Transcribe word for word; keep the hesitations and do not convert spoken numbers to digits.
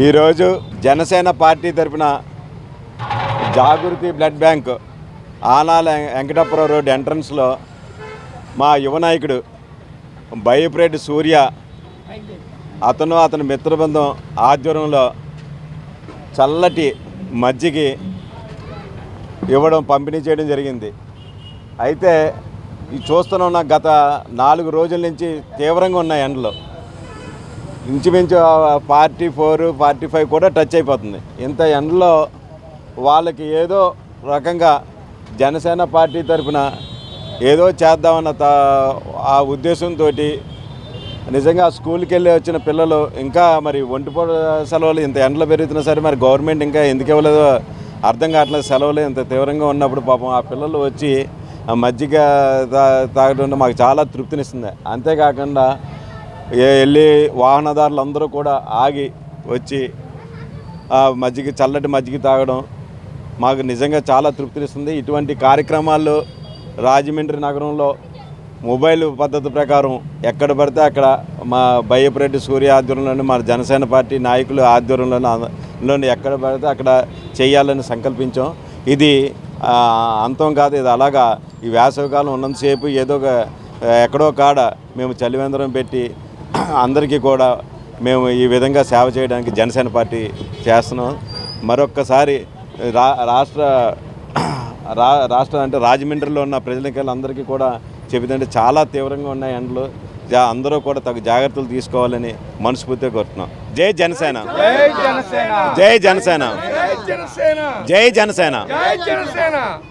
ఈరోజు జనసేన పార్టీ తరఫున Jagruti blood bank ఆనాల వెంకటాపురం రోడ్ ఎంట్రన్స్లో మా యువ నాయకుడు బయ్యపురెడ్డి సూర్య అతను అతని మిత్రబృందం ఆధ్వర్యంలో చల్లటి మజ్జిగ ఇవ్వడం పంపిణీ చేయడం జరిగింది. అయితే ఈ చూస్తున్న గత నాలుగు రోజుల నుంచి తీవ్రంగా ఉన్నాయి ఎండలు. ఇంచుమించు ఫార్టీ ఫోర్ ఫార్టీ ఫైవ్ కూడా టచ్ అయిపోతుంది. ఇంత ఎండలో వాళ్ళకి ఏదో రకంగా జనసేన పార్టీ తరఫున ఏదో చేద్దామన్న ఆ ఉద్దేశంతో నిజంగా స్కూల్కి వెళ్ళి వచ్చిన పిల్లలు ఇంకా మరి ఒంటిపూట సెలవులు ఇంత ఎండలు పెరుగుతున్నా సరే మరి గవర్నమెంట్ ఇంకా ఎందుకు ఇవ్వలేదో అర్థం కావట్లేదు. సెలవులు ఇంత తీవ్రంగా ఉన్నప్పుడు పాపం ఆ పిల్లలు వచ్చి మజ్జిగ తా తాగడం మాకు చాలా తృప్తినిస్తుంది. అంతేకాకుండా వెళ్ళి వాహనదారులు అందరూ కూడా ఆగి వచ్చి మజ్జిగ చల్లటి మజ్జిగ తాగడం మాకు నిజంగా చాలా తృప్తినిస్తుంది. ఇటువంటి కార్యక్రమాలు రాజమండ్రి నగరంలో మొబైల్ పద్ధతి ప్రకారం ఎక్కడ పడితే అక్కడ మా బయ్యపురెడ్డి సూర్య ఆధ్వర్యంలోని మన జనసేన పార్టీ నాయకులు ఆధ్వర్యంలోని ఎక్కడ పడితే అక్కడ చేయాలని సంకల్పించాం. ఇది అంతం కాదు, ఇది అలాగా ఈ వేసవికాలం ఉన్నంతసేపు ఏదో ఒక ఎక్కడో కాడ మేము చలివేంద్రం పెట్టి అందరికీ కూడా మేము ఈ విధంగా సేవ చేయడానికి జనసేన పార్టీ చేస్తున్నాం. మరొక్కసారి రా రాష్ట్ర రా రాష్ట్ర అంటే రాజమండ్రిలో ఉన్న ప్రజలకి అందరికీ కూడా చెబుతుంటే చాలా తీవ్రంగా ఉన్నాయి ఎండలు. అందరూ కూడా తగు జాగ్రత్తలు తీసుకోవాలని మనస్ఫూర్తిగా కోరుతున్నాం. జై జనసేన, జై జనసేన, జై జనసేన, జై జనసేన.